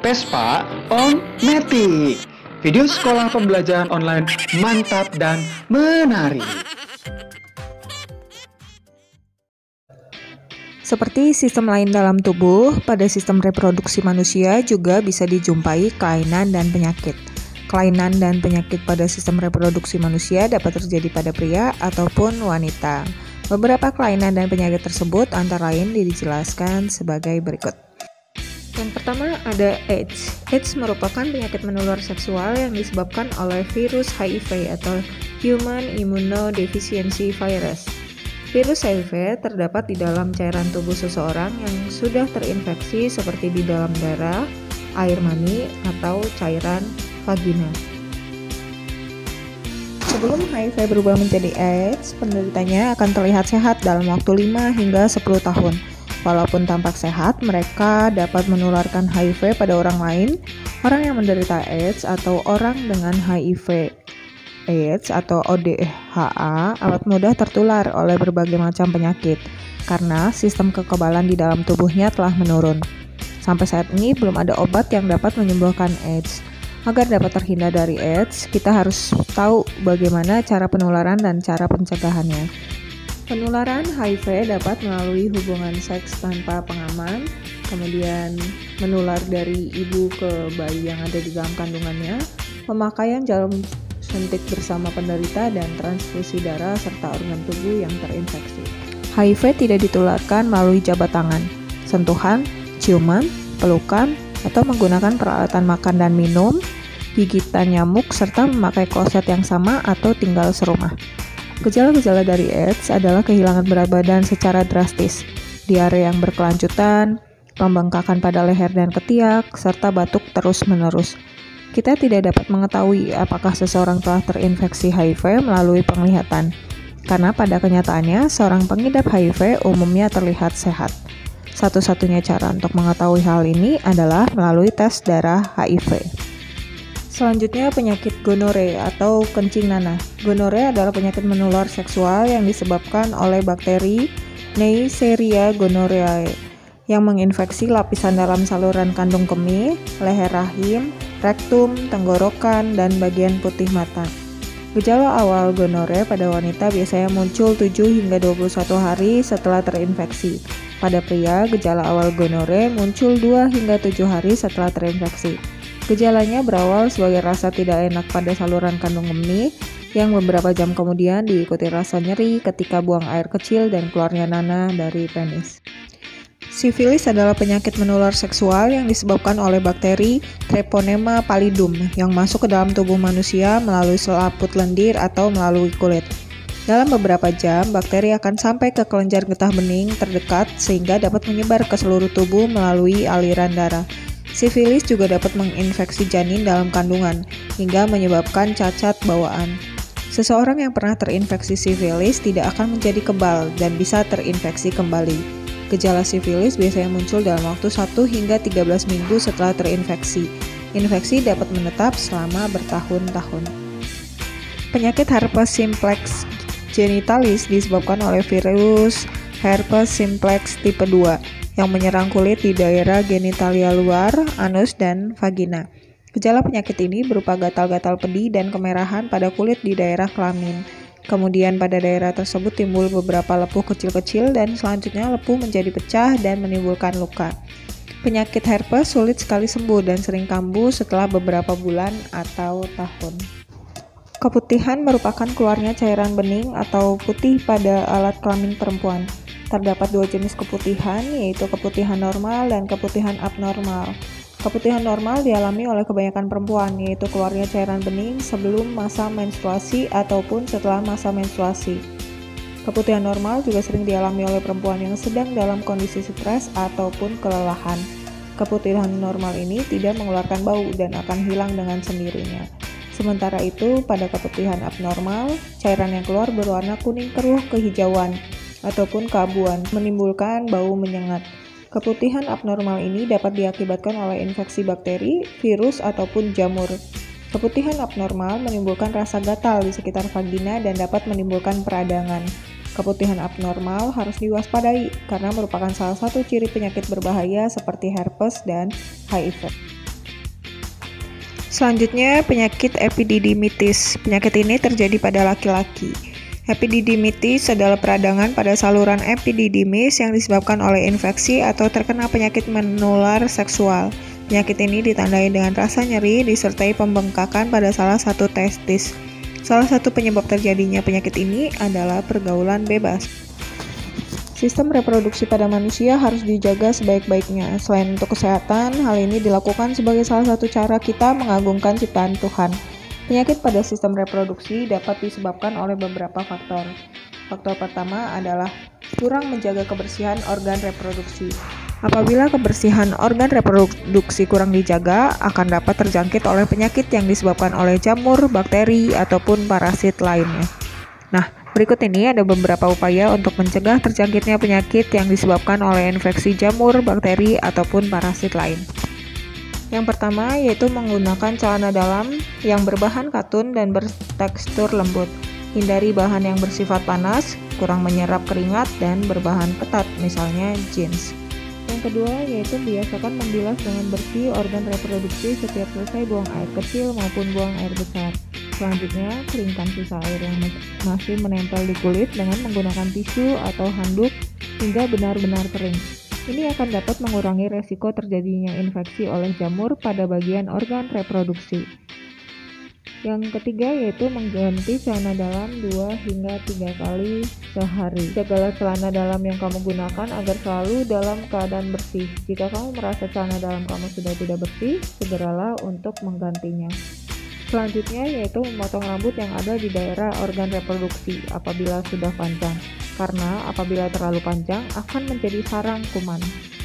Vespa on Matic. Video sekolah pembelajaran online mantap dan menarik. Seperti sistem lain dalam tubuh, pada sistem reproduksi manusia juga bisa dijumpai kelainan dan penyakit. Kelainan dan penyakit pada sistem reproduksi manusia dapat terjadi pada pria ataupun wanita. Beberapa kelainan dan penyakit tersebut antara lain dijelaskan sebagai berikut. Yang pertama ada AIDS. AIDS merupakan penyakit menular seksual yang disebabkan oleh virus HIV atau Human Immunodeficiency Virus. Virus HIV terdapat di dalam cairan tubuh seseorang yang sudah terinfeksi seperti di dalam darah, air mani, atau cairan vagina. Sebelum HIV berubah menjadi AIDS, penderitanya akan terlihat sehat dalam waktu 5 hingga 10 tahun. Walaupun tampak sehat, mereka dapat menularkan HIV pada orang lain. Orang yang menderita AIDS atau orang dengan HIV AIDS atau ODHA amat mudah tertular oleh berbagai macam penyakit karena sistem kekebalan di dalam tubuhnya telah menurun. Sampai saat ini belum ada obat yang dapat menyembuhkan AIDS. Agar dapat terhindar dari AIDS, kita harus tahu bagaimana cara penularan dan cara pencegahannya. Penularan HIV dapat melalui hubungan seks tanpa pengaman, kemudian menular dari ibu ke bayi yang ada di dalam kandungannya, pemakaian jarum suntik bersama penderita, dan transfusi darah serta organ tubuh yang terinfeksi. HIV tidak ditularkan melalui jabat tangan, sentuhan, ciuman, pelukan, atau menggunakan peralatan makan dan minum, gigitan nyamuk, serta memakai kloset yang sama atau tinggal serumah. Gejala-gejala dari AIDS adalah kehilangan berat badan secara drastis, diare yang berkelanjutan, pembengkakan pada leher dan ketiak, serta batuk terus-menerus. Kita tidak dapat mengetahui apakah seseorang telah terinfeksi HIV melalui penglihatan, karena pada kenyataannya seorang pengidap HIV umumnya terlihat sehat. Satu-satunya cara untuk mengetahui hal ini adalah melalui tes darah HIV. Selanjutnya penyakit gonore atau kencing nanah. Gonore adalah penyakit menular seksual yang disebabkan oleh bakteri Neisseria gonorrhoeae yang menginfeksi lapisan dalam saluran kandung kemih, leher rahim, rektum, tenggorokan, dan bagian putih mata. Gejala awal gonore pada wanita biasanya muncul 7 hingga 21 hari setelah terinfeksi. Pada pria, gejala awal gonore muncul 2 hingga 7 hari setelah terinfeksi. Gejalanya berawal sebagai rasa tidak enak pada saluran kandung kemih yang beberapa jam kemudian diikuti rasa nyeri ketika buang air kecil dan keluarnya nanah dari penis. Sifilis adalah penyakit menular seksual yang disebabkan oleh bakteri Treponema pallidum yang masuk ke dalam tubuh manusia melalui selaput lendir atau melalui kulit. Dalam beberapa jam, bakteri akan sampai ke kelenjar getah bening terdekat sehingga dapat menyebar ke seluruh tubuh melalui aliran darah. Sifilis juga dapat menginfeksi janin dalam kandungan hingga menyebabkan cacat bawaan. Seseorang yang pernah terinfeksi sifilis tidak akan menjadi kebal dan bisa terinfeksi kembali. Gejala sifilis biasanya muncul dalam waktu 1 hingga 13 minggu setelah terinfeksi. Infeksi dapat menetap selama bertahun-tahun. Penyakit herpes simplex genitalis disebabkan oleh virus herpes simplex tipe 2 yang menyerang kulit di daerah genitalia luar, anus, dan vagina. Gejala penyakit ini berupa gatal-gatal pedih dan kemerahan pada kulit di daerah kelamin. Kemudian pada daerah tersebut timbul beberapa lepuh kecil-kecil dan selanjutnya lepuh menjadi pecah dan menimbulkan luka. Penyakit herpes sulit sekali sembuh dan sering kambuh setelah beberapa bulan atau tahun. Keputihan merupakan keluarnya cairan bening atau putih pada alat kelamin perempuan. Terdapat 2 jenis keputihan, yaitu keputihan normal dan keputihan abnormal. Keputihan normal dialami oleh kebanyakan perempuan, yaitu keluarnya cairan bening sebelum masa menstruasi ataupun setelah masa menstruasi. Keputihan normal juga sering dialami oleh perempuan yang sedang dalam kondisi stres ataupun kelelahan. Keputihan normal ini tidak mengeluarkan bau dan akan hilang dengan sendirinya. Sementara itu, pada keputihan abnormal, cairan yang keluar berwarna kuning keruh kehijauan ataupun keabuan, menimbulkan bau menyengat. Keputihan abnormal ini dapat diakibatkan oleh infeksi bakteri, virus, ataupun jamur. Keputihan abnormal menimbulkan rasa gatal di sekitar vagina dan dapat menimbulkan peradangan. Keputihan abnormal harus diwaspadai karena merupakan salah satu ciri penyakit berbahaya seperti herpes dan HIV. Selanjutnya, penyakit epididymitis. Penyakit ini terjadi pada laki-laki. Epididymitis adalah peradangan pada saluran epididymis yang disebabkan oleh infeksi atau terkena penyakit menular seksual. Penyakit ini ditandai dengan rasa nyeri disertai pembengkakan pada salah satu testis. Salah satu penyebab terjadinya penyakit ini adalah pergaulan bebas. Sistem reproduksi pada manusia harus dijaga sebaik-baiknya. Selain untuk kesehatan, hal ini dilakukan sebagai salah satu cara kita mengagungkan ciptaan Tuhan. Penyakit pada sistem reproduksi dapat disebabkan oleh beberapa faktor. Faktor pertama adalah kurang menjaga kebersihan organ reproduksi. Apabila kebersihan organ reproduksi kurang dijaga, akan dapat terjangkit oleh penyakit yang disebabkan oleh jamur, bakteri, ataupun parasit lainnya. Nah, berikut ini ada beberapa upaya untuk mencegah terjangkitnya penyakit yang disebabkan oleh infeksi jamur, bakteri, ataupun parasit lain. Yang pertama yaitu menggunakan celana dalam yang berbahan katun dan bertekstur lembut. Hindari bahan yang bersifat panas, kurang menyerap keringat, dan berbahan ketat, misalnya jeans. Yang kedua yaitu biasakan membilas dengan bersih organ reproduksi setiap selesai buang air kecil maupun buang air besar. Selanjutnya, keringkan sisa air yang masih menempel di kulit dengan menggunakan tisu atau handuk hingga benar-benar kering. Ini akan dapat mengurangi resiko terjadinya infeksi oleh jamur pada bagian organ reproduksi. Yang ketiga yaitu mengganti celana dalam 2 hingga 3 kali sehari. Jagalah celana dalam yang kamu gunakan agar selalu dalam keadaan bersih. Jika kamu merasa celana dalam kamu sudah tidak bersih, segeralah untuk menggantinya. Selanjutnya yaitu memotong rambut yang ada di daerah organ reproduksi apabila sudah panjang, karena apabila terlalu panjang akan menjadi sarang kuman.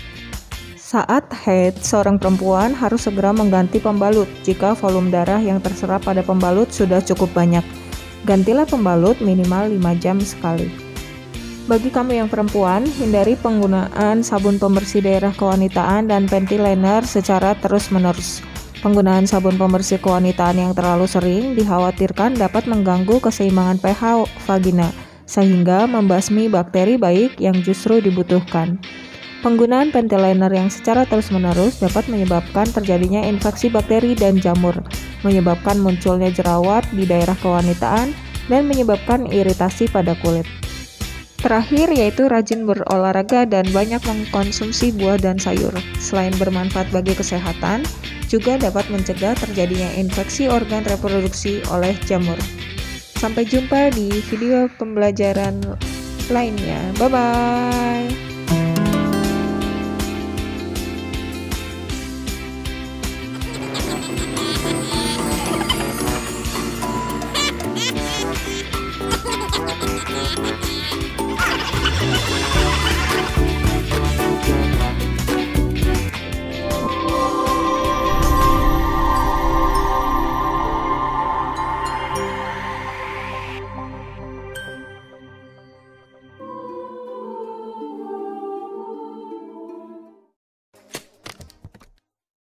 Saat haid, seorang perempuan harus segera mengganti pembalut jika volume darah yang terserap pada pembalut sudah cukup banyak. Gantilah pembalut minimal 5 jam sekali. Bagi kamu yang perempuan, hindari penggunaan sabun pembersih daerah kewanitaan dan panty liner secara terus-menerus. Penggunaan sabun pembersih kewanitaan yang terlalu sering dikhawatirkan dapat mengganggu keseimbangan pH vagina, sehingga membasmi bakteri baik yang justru dibutuhkan. Penggunaan panty liner yang secara terus-menerus dapat menyebabkan terjadinya infeksi bakteri dan jamur, menyebabkan munculnya jerawat di daerah kewanitaan, dan menyebabkan iritasi pada kulit. Terakhir yaitu rajin berolahraga dan banyak mengkonsumsi buah dan sayur. Selain bermanfaat bagi kesehatan, juga dapat mencegah terjadinya infeksi organ reproduksi oleh jamur. Sampai jumpa di video pembelajaran lainnya. Bye-bye!